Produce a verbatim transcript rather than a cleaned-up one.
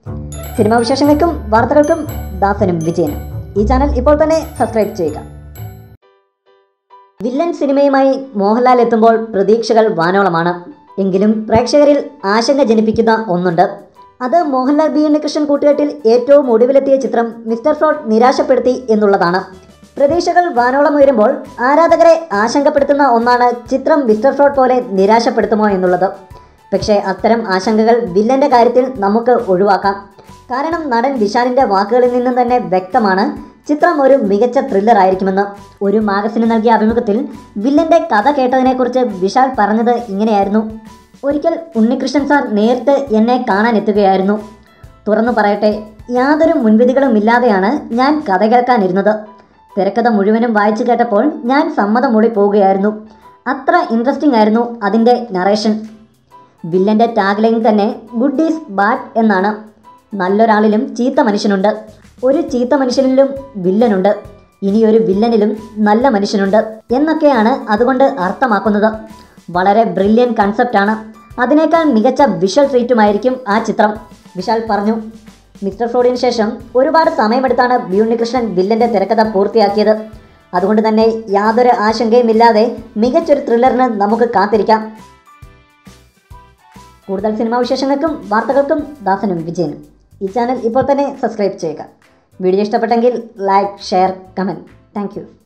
Cinema വിശേഷങ്ങൾക്കും വാർത്തകൾക്കും ദാസനും വിജയനും ഈ ചാനൽ ഇപ്പോൾ തന്നെ സബ്സ്ക്രൈബ് ചെയ്യുക. വില്ലൻ സിനിമയുമായി മോഹൻലാൽ എത്തുമ്പോൾ പ്രതീക്ഷകൾ വാനോളമാണ്. എങ്കിലും പ്രേക്ഷകരിൽ ആശങ്ക ജനിപ്പിക്കുന്ന ഒന്നുണ്ട്. അത് മോഹൻലാൽ ബി ഉണ്ണികൃഷ്ണൻ കൂട്ടുകെട്ടിൽ ഏറ്റവും ഒടുവിലെത്തിയ ചിത്രം മിസ്റ്റർ ഫ്രോഡ് നിരാശപ്പെടുത്തി എന്നുള്ളതാണ്. പ്രതീക്ഷകൾ വാനോളം ഉയരുമ്പോൾ ആരാധകരെ ആശങ്കപ്പെടുത്തുന്ന ഒന്നാണ് ചിത്രം മിസ്റ്റർ ഫ്രോഡ് പോലെ നിരാശപ്പെടുത്തുമോ എന്നുള്ളത്. പക്ഷേ അത്തരം ആശങ്കകൾ വില്ലൻ്റെ കാര്യത്തിൽ നമുക്ക് ഒഴിവാക്കാം. കാരണം നടൻ വിശാലിൻ്റെ വാക്കുകളിൽ നിന്നും തന്നെ വ്യക്തമാണ് ചിത്രം ഒരു മികച്ച ത്രില്ലർ ആയിരിക്കുമെന്ന്. ഒരു മാഗസിന് നൽകിയ അഭിമുഖത്തിൽ വില്ലൻ്റെ കഥ കേട്ടതിനെക്കുറിച്ച് വിശാൽ പറഞ്ഞത് ഇങ്ങനെയായിരുന്നു: ഒരിക്കൽ ഉണ്ണികൃഷ്ണൻ സാർ നേരിട്ട് എന്നെ കാണാൻ എത്തുകയായിരുന്നു. തുറന്നു പറയട്ടെ, യാതൊരു മുൻവിധികളും ഇല്ലാതെയാണ് ഞാൻ കഥ കേൾക്കാനിരുന്നത്. തിരക്കഥ മുഴുവനും വായിച്ചു കേട്ടപ്പോൾ ഞാൻ സമ്മതം മൂടി പോവുകയായിരുന്നു. അത്ര ഇൻട്രസ്റ്റിംഗ് ആയിരുന്നു അതിൻ്റെ നറേഷൻ. വില്ലൻ്റെ ടാഗ്ലൈൻ തന്നെ ഗുഡ് ഈസ് ബാഡ് എന്നാണ്. നല്ലൊരാളിലും ചീത്ത മനുഷ്യനുണ്ട്, ഒരു ചീത്ത മനുഷ്യനിലും വില്ലനുണ്ട്, ഇനിയൊരു വില്ലനിലും നല്ല മനുഷ്യനുണ്ട് എന്നൊക്കെയാണ് അതുകൊണ്ട് അർത്ഥമാക്കുന്നത്. വളരെ ബ്രില്യൻ കൺസെപ്റ്റാണ്. അതിനേക്കാൾ മികച്ച വിഷ്വൽ ട്രീറ്റുമായിരിക്കും ആ ചിത്രം, വിശാൽ പറഞ്ഞു. മിസ്റ്റർ ഫ്രോഡിന് ശേഷം ഒരുപാട് സമയമെടുത്താണ് ബി ഉണ്ണികൃഷ്ണൻ വില്ലൻ്റെ തിരക്കഥ പൂർത്തിയാക്കിയത്. അതുകൊണ്ട് തന്നെ യാതൊരു ആശങ്കയുമില്ലാതെ മികച്ചൊരു ത്രില്ലറിന് നമുക്ക് കാത്തിരിക്കാം. കൂടുതൽ സിനിമാ വിശേഷങ്ങൾക്കും വാർത്തകൾക്കും ദാസനും വിജയനും ഈ ചാനൽ ഇപ്പോൾ തന്നെ സബ്സ്ക്രൈബ് ചെയ്യുക. വീഡിയോ ഇഷ്ടപ്പെട്ടെങ്കിൽ like, share, comment. Thank U.